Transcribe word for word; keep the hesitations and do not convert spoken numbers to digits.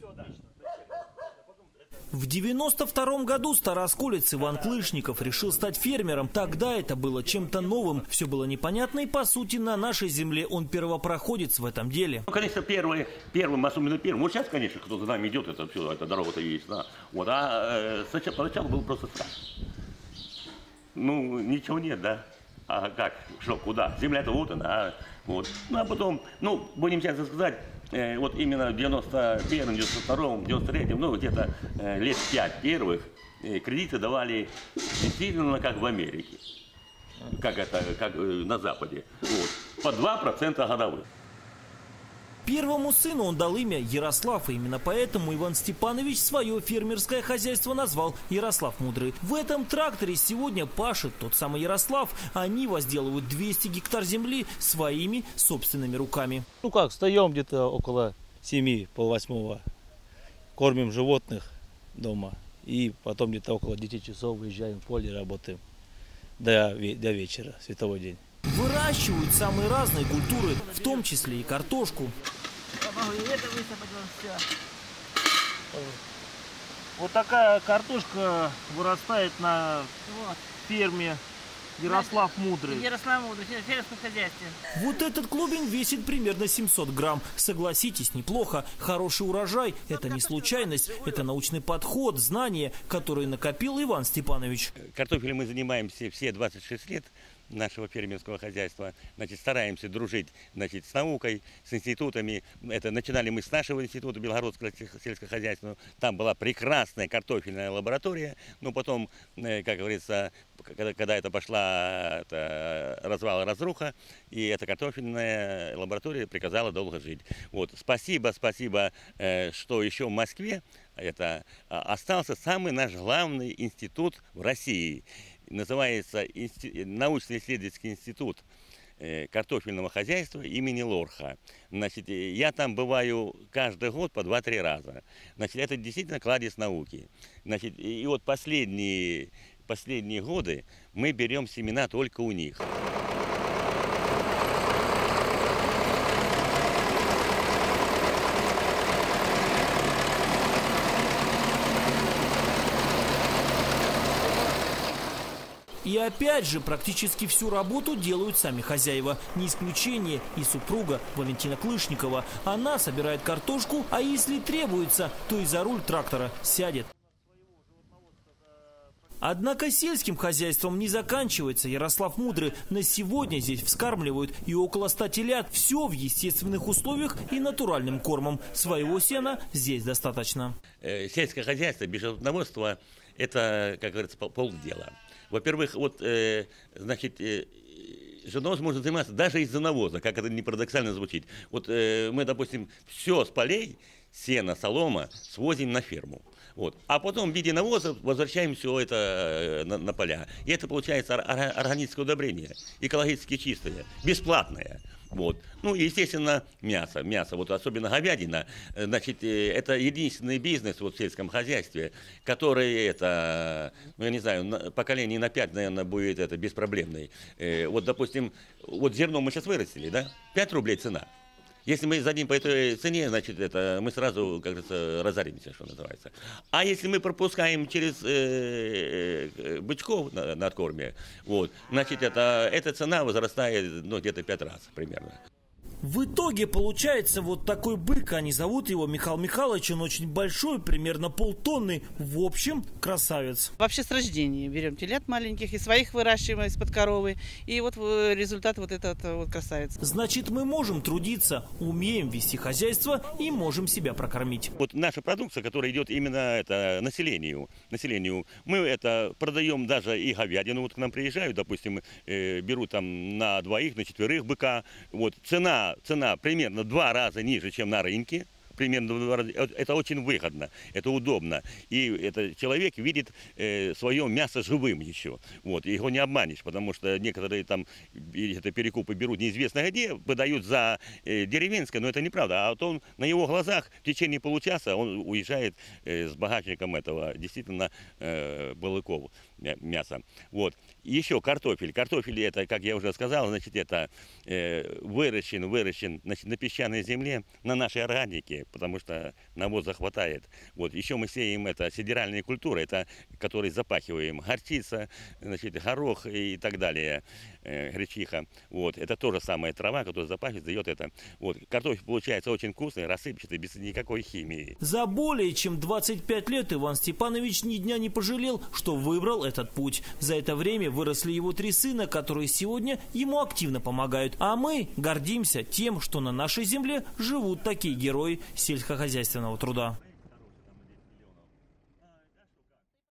В девяносто втором году староосколец Иван Клышников решил стать фермером. Тогда это было чем-то новым. Все было непонятно, и по сути на нашей земле он первопроходец в этом деле. Ну, конечно, первый, первым, особенно первым. Вот сейчас, конечно, кто за нами идет, это все, эта дорога-то есть. Да. Вот, а э, поначалу был просто страх. Ну, ничего нет, да? А как? Что, куда? Земля-то вот она. А, вот. Ну, а потом, ну, будем честно сказать, э, вот именно в девяносто первом, девяносто втором, девяносто третьем, ну, где-то э, лет пять первых э, кредиты давали действительно как в Америке. Как это, как э, на Западе. Вот. По два процента годовых. Первому сыну он дал имя Ярослав, и именно поэтому Иван Степанович свое фермерское хозяйство назвал Ярослав Мудрый. В этом тракторе сегодня пашет тот самый Ярослав. Они возделывают двести гектар земли своими собственными руками. Ну как, встаем где-то около семи, полвосьмого, кормим животных дома, и потом где-то около десяти часов выезжаем в поле, работаем до, до вечера, световой день. Выращивают самые разные культуры, в том числе и картошку. Вот такая картошка вырастает на ферме Ярослав Мудрый. Ярослав Мудрый, в фермерском хозяйстве. Вот этот клубень весит примерно семьсот грамм. Согласитесь, неплохо. Хороший урожай – это не случайность, это научный подход, знания, которые накопил Иван Степанович. Картофелем мы занимаемся все двадцать шесть лет нашего фермерского хозяйства. Значит, стараемся дружить, значит, с наукой, с институтами. Это начинали мы с нашего института Белгородского сельского хозяйства. Там была прекрасная картофельная лаборатория. Но потом, как говорится, когда, когда это пошла это, развал, разруха, и эта картофельная лаборатория приказала долго жить. Вот. Спасибо, спасибо, что еще в Москве это остался самый наш главный институт в России. Называется научно-исследовательский институт картофельного хозяйства имени Лорха. Значит, я там бываю каждый год по два-три раза. Значит, это действительно кладезь науки. Значит, и вот последние, последние годы мы берем семена только у них. И опять же, практически всю работу делают сами хозяева. Не исключение и супруга Валентина Клышникова. Она собирает картошку, а если требуется, то и за руль трактора сядет. Однако сельским хозяйством не заканчивается Ярослав Мудрый. На сегодня здесь вскармливают и около ста телят. Все в естественных условиях и натуральным кормом. Своего сена здесь достаточно. Сельское хозяйство без животноводства – это, как говорится, полдела. Во-первых, вот, э, значит, э, животноводством можно заниматься даже из-за навоза, как это не парадоксально звучит. Вот э, мы, допустим, все с полей, сено, солома, свозим на ферму. Вот. А потом в виде навоза возвращаем все это на, на поля. И это получается органическое удобрение, экологически чистое, бесплатное. Вот. Ну и, естественно, мясо. Мясо, вот особенно говядина, значит, это единственный бизнес вот, в сельском хозяйстве, который, это, ну я не знаю, поколение на пять, наверное, будет это беспроблемный. Вот, допустим, вот зерно мы сейчас вырастили, да, пять рублей цена. Если мы зададим по этой цене, значит, это мы сразу, как говорится, разоримся, что называется. А если мы пропускаем через э, э, бычков на, на откорме, вот, значит, это, эта цена возрастает, ну, где-то пять раз примерно. В итоге получается вот такой бык, они зовут его Михаил Михайлович, он очень большой, примерно полтонны, в общем, красавец. Вообще с рождения берем телят маленьких и своих выращиваем из-под коровы, и вот результат вот этот вот красавец. Значит, мы можем трудиться, умеем вести хозяйство и можем себя прокормить. Вот наша продукция, которая идет именно это, населению, населению, мы это продаем даже и говядину, вот к нам приезжают, допустим, э, берут там на двоих, на четверых быка, вот, цена Цена примерно два раза ниже, чем на рынке. Примерно два раза. Это очень выгодно, это удобно. И это человек видит э, свое мясо живым еще. Вот, его не обманешь, потому что некоторые там это перекупы берут неизвестно где, выдают за э, деревенское, но это неправда. А вот он на его глазах в течение получаса он уезжает э, с багажником этого действительно э, балыков мяса. Вот. Еще картофель. Картофель это, как я уже сказал, значит, это э, выращен, выращен значит, на песчаной земле, на нашей органике. потому что навоза хватает. Вот. Еще мы сеем это сидеральные культуры, это которые запахиваем. Горчица, значит, горох и так далее, э, гречиха. Вот. Это тоже самая трава, которая запахивает, дает это. Вот. Картофель получается очень вкусный, рассыпчатый, без никакой химии. За более чем двадцать пять лет Иван Степанович ни дня не пожалел, что выбрал этот путь. За это время выросли его три сына, которые сегодня ему активно помогают. А мы гордимся тем, что на нашей земле живут такие герои сельскохозяйственного труда.